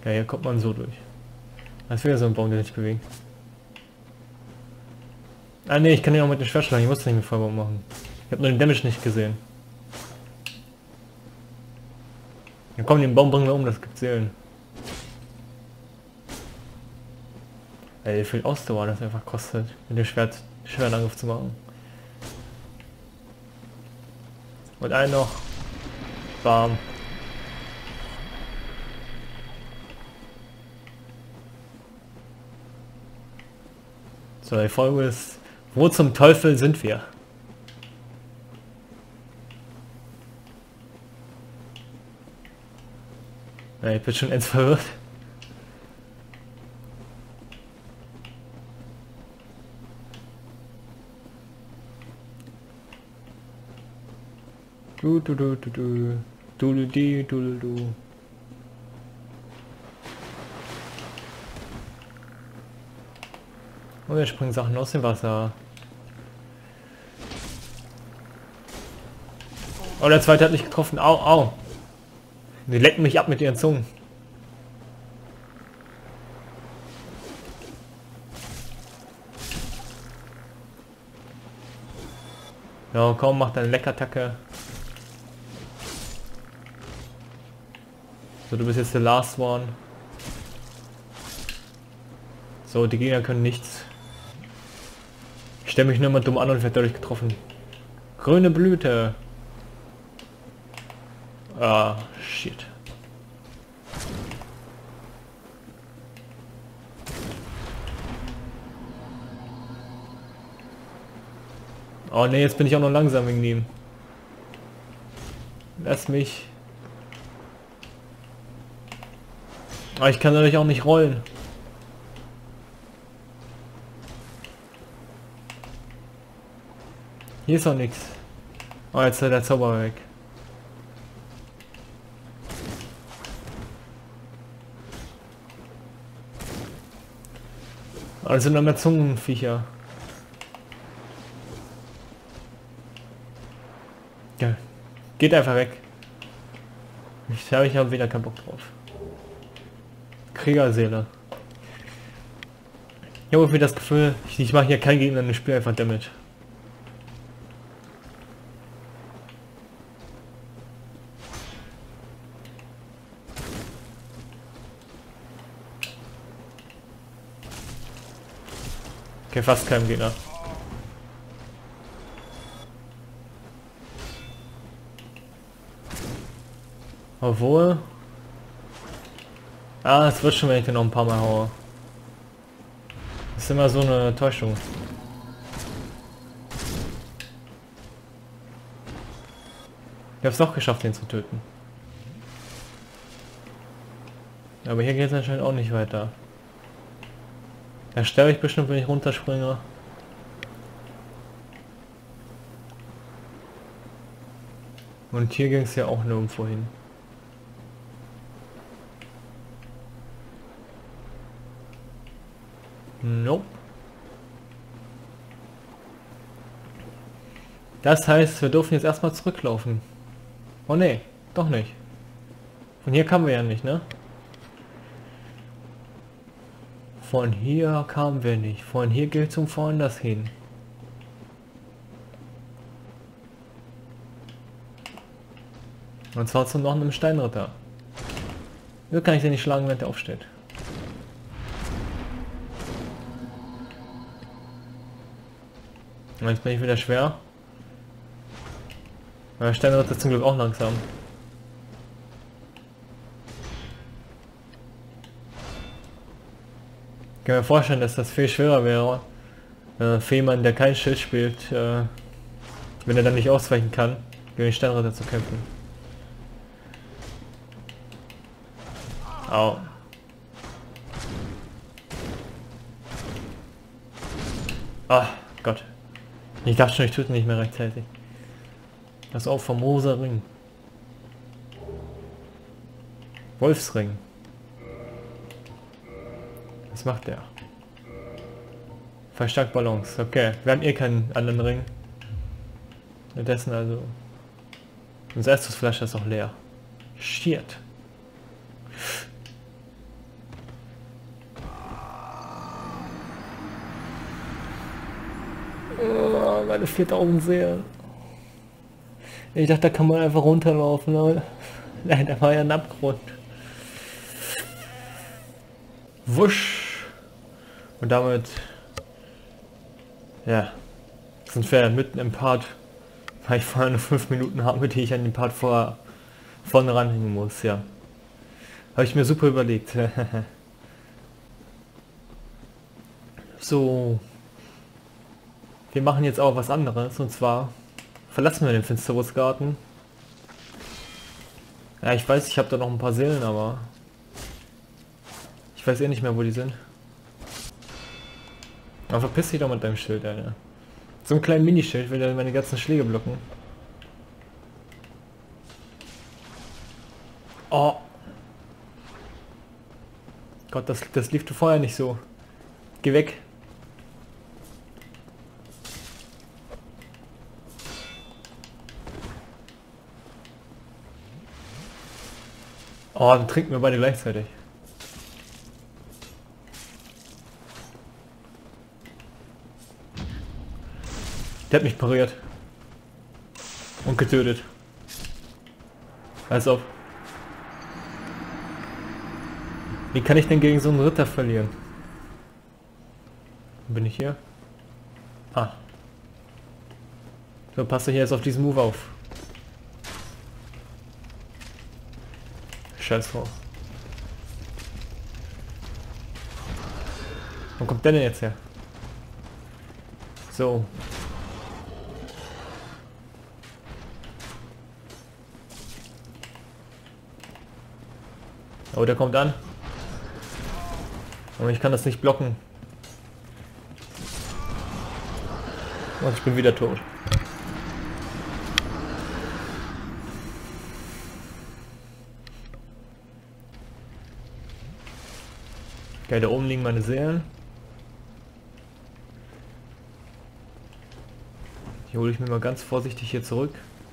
Ja, hier kommt man so durch. Das ist wieder so ein Baum, der sich bewegt. Ah ne, ich kann den auch mit dem Schwert schlagen. Ich muss das nicht mit Vollbaum machen. Ich habe nur den Damage nicht gesehen. Ja komm, den Baum bringen wir um, das gibt Seelen. Ey, wie viel Ausdauer das einfach kostet, mit dem Schwertangriff zu machen. Und einen noch. Bam. So, die Folge ist, wo zum Teufel sind wir? Ja, ich bin schon ends verwirrt. Du du du du du du du du du du. Und wir springen Sachen aus dem Wasser. Oh, der zweite hat mich getroffen. Au, au. Die lecken mich ab mit ihren Zungen. Ja, komm, mach deine Leckattacke. So, du bist jetzt der Last One. So, die Gegner können nichts. Ich stelle mich nur mal dumm an und werde dadurch getroffen. Grüne Blüte. Ah, shit. Oh ne, jetzt bin ich auch noch langsam wegen ihm. Lass mich. Aber ich kann dadurch auch nicht rollen. Hier ist auch nichts. Oh, jetzt ist der Zauber weg. Aber das sind noch mehr Zungenviecher. Ja, geht einfach weg. Ich habe wieder keinen Bock drauf. Kriegerseele. Ich habe irgendwie das Gefühl, ich mache hier keinen Gegner, ich spiele einfach Damage. Okay, fast keinem Gegner. Obwohl... Ah, es wird schon, wenn ich den noch ein paar Mal haue. Das ist immer so eine Täuschung. Ich habe es doch geschafft, den zu töten. Aber hier geht es anscheinend auch nicht weiter. Da sterbe ich bestimmt, wenn ich runterspringe. Und hier ging es ja auch nirgendwo hin. Nope. Das heißt, wir dürfen jetzt erstmal zurücklaufen. Oh ne, doch nicht. Von hier kamen wir ja nicht, ne? Von hier kamen wir nicht. Von hier gilt zum woanders hin. Und zwar zum noch einem Steinritter. Hier kann ich den nicht schlagen, wenn der aufsteht. Und jetzt bin ich wieder schwer. Der Steinritter ist zum Glück auch langsam. Ich kann mir vorstellen, dass das viel schwerer wäre für jemanden, der kein Schild spielt, wenn er dann nicht ausweichen kann, gegen den Steinritter zu kämpfen. Au. Ah, Gott. Ich dachte schon, ich tue es nicht mehr rechtzeitig. Das ist auch famoser Ring. Wolfsring. Was macht der? Verstärkt Balance. Okay, wir haben eh keinen anderen Ring. Stattdessen also... Unsere Estusflasche ist auch leer. Shit. Oh, meine 4000 Seelen. Ich dachte, da kann man einfach runterlaufen, aber nein, da war ja ein Abgrund. Wusch. Und damit, ja, sind wir mitten im Part, weil ich vorher nur 5 Minuten habe, die ich an den Part vorne ranhängen muss, ja. Habe ich mir super überlegt. So, wir machen jetzt auch was anderes, und zwar verlassen wir den Finsterungsgarten. Ja, ich weiß, ich habe da noch ein paar Seelen, aber ich weiß eh nicht mehr, wo die sind. Aber verpiss dich doch mit deinem Schild, Alter. So ein kleines Minischild will ja meine ganzen Schläge blocken. Oh. Gott, das lief vorher nicht so. Geh weg. Oh, dann trinken wir beide gleichzeitig. Der hat mich pariert. Und getötet. Als ob. Wie kann ich denn gegen so einen Ritter verlieren? Bin ich hier? Ah. So, passt euch jetzt auf diesen Move auf. Scheiß Frau. Wo kommt der denn jetzt her? So. Oh, der kommt an. Aber ich kann das nicht blocken. Und ich bin wieder tot. Okay, da oben liegen meine Seelen. Die hole ich mir mal ganz vorsichtig hier zurück.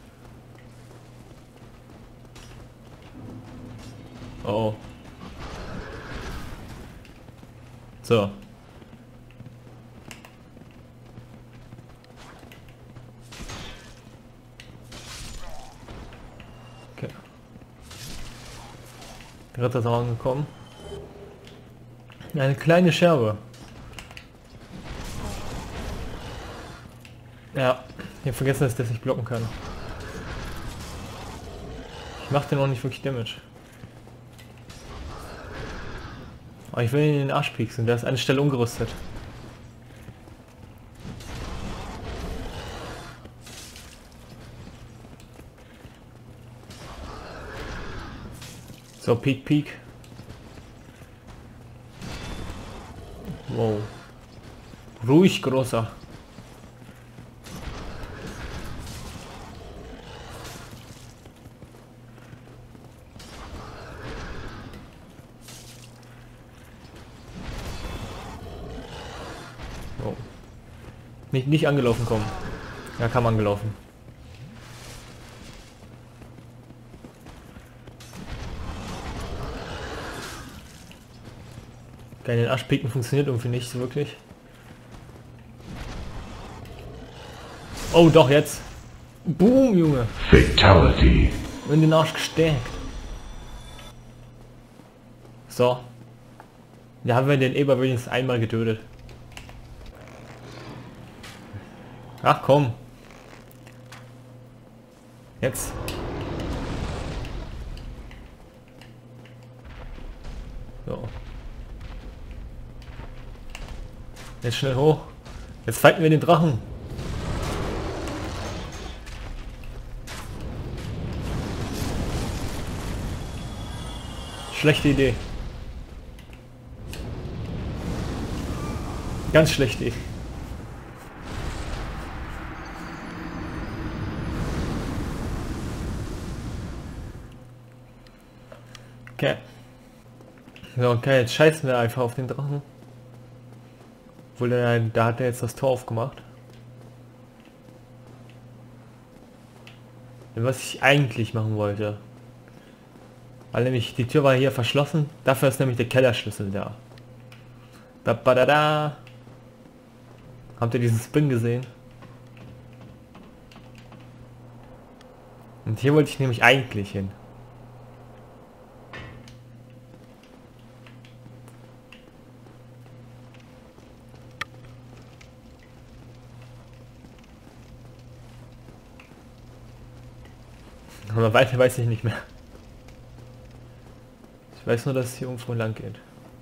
Oh. So. Okay. Der Ritter ist auch angekommen. Eine kleine Scherbe. Ja, ich habe vergessen, dass ich das nicht blocken kann. Ich mache den auch nicht wirklich Damage. Aber ich will ihn in den Arsch pieksen, der ist an eine Stelle umgerüstet. So, Peek, Peek. Wow. Ruhig, Großer. Oh. Nicht angelaufen kommen. Ja, kam angelaufen. Geil, den Arschpicken funktioniert irgendwie nicht so wirklich. Oh, doch, jetzt. Boom, Junge. Fatality. In den Arsch gesteckt. So. Da haben wir den Eber wenigstens einmal getötet. Ach komm. Jetzt. So. Jetzt schnell hoch. Jetzt fighten wir den Drachen. Schlechte Idee. Ganz schlechte Idee. Okay. So, okay, jetzt scheißen wir einfach auf den Drachen. Obwohl, da hat er jetzt das Tor aufgemacht. Was ich eigentlich machen wollte. Weil nämlich die Tür war hier verschlossen. Dafür ist nämlich der Kellerschlüssel da. Da, da, da. Habt ihr diesen Spin gesehen? Und hier wollte ich nämlich eigentlich hin. Aber weiter weiß ich nicht mehr. Ich weiß nur, dass es hier irgendwo lang geht.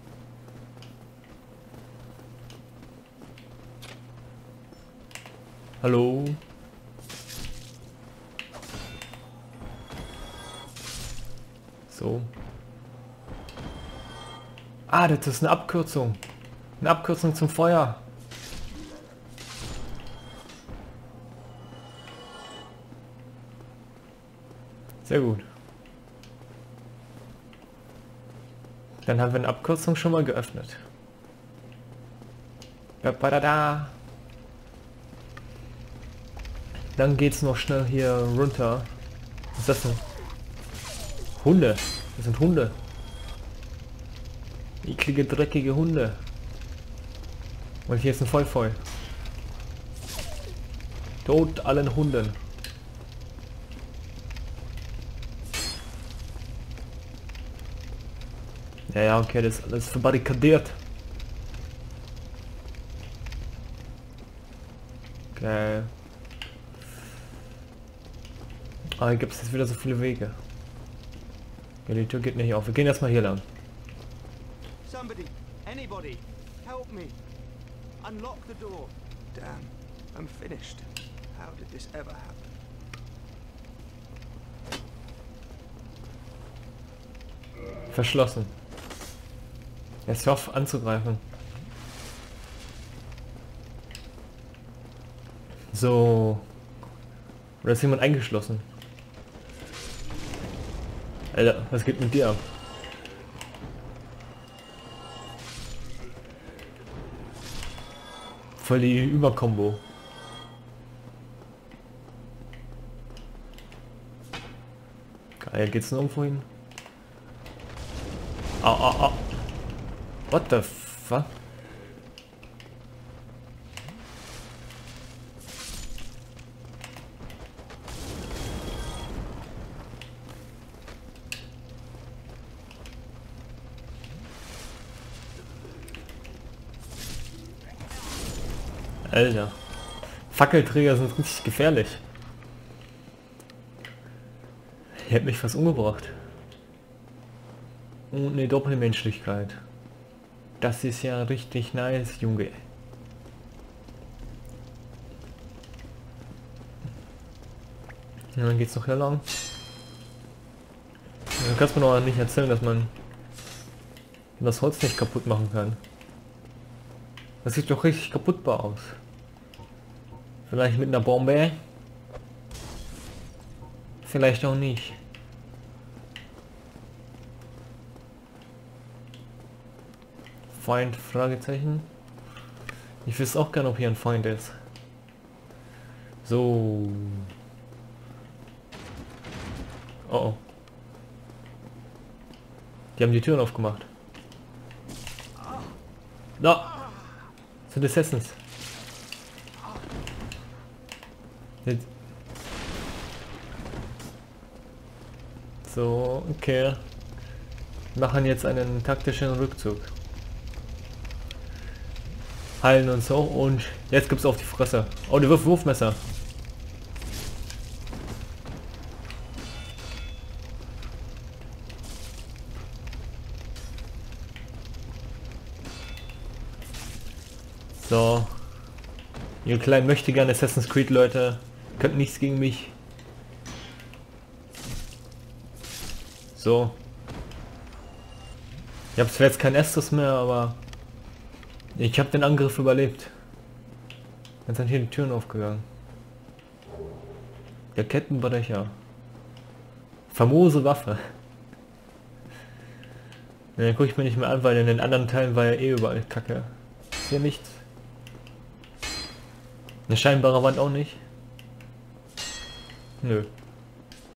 Hallo? So. Ah, das ist eine Abkürzung. Eine Abkürzung zum Feuer. Sehr gut. Dann haben wir eine Abkürzung schon mal geöffnet. Da. Dann geht's noch schnell hier runter. Was ist das denn? Hunde. Das sind Hunde. Eklige, dreckige Hunde. Und hier ist ein Vollfeu. Tod allen Hunden. Ja, okay, das ist alles verbarrikadiert. Okay. Ah, hier gibt es jetzt wieder so viele Wege. Ja, die Tür geht nicht auf. Wir gehen erstmal hier lang. Somebody, anybody, help me. Unlock the door. Damn, I'm finished. How did this ever happen? Verschlossen. Jetzt hör auf anzugreifen. So. Oder ist jemand eingeschlossen? Alter, was geht mit dir ab? Voll die Überkombo. Geil, geht's noch irgendwo hin? Au. What the fuck? Alter. Fackelträger sind richtig gefährlich. Er hat mich fast umgebracht. Und eine Doppelmenschlichkeit. Das ist ja richtig nice, Junge. Ja, dann geht's noch hier lang. Dann kannst du mir noch nicht erzählen, dass man das Holz nicht kaputt machen kann. Das sieht doch richtig kaputtbar aus. Vielleicht mit einer Bombe. Vielleicht auch nicht. Feind? Fragezeichen. Ich wüsste auch gerne, ob hier ein Feind ist. So. Oh oh. Die haben die Türen aufgemacht. Da! Sind Assassins. Jetzt. So, okay. Wir machen jetzt einen taktischen Rückzug. Heilen uns so und jetzt gibt's auf die Fresse. Oh, die wirft Wurfmesser. So. Ihr kleinen möchte gerne Assassin's Creed Leute. Könnt nichts gegen mich. So. Ich habe zwar jetzt kein Estus mehr, aber ich habe den Angriff überlebt. Jetzt sind hier die Türen aufgegangen. Der Kettenbrecher. Famose Waffe. Ja, den gucke ich mir nicht mehr an, weil in den anderen Teilen war ja eh überall Kacke. Ist hier nichts. Eine scheinbare Wand auch nicht. Nö.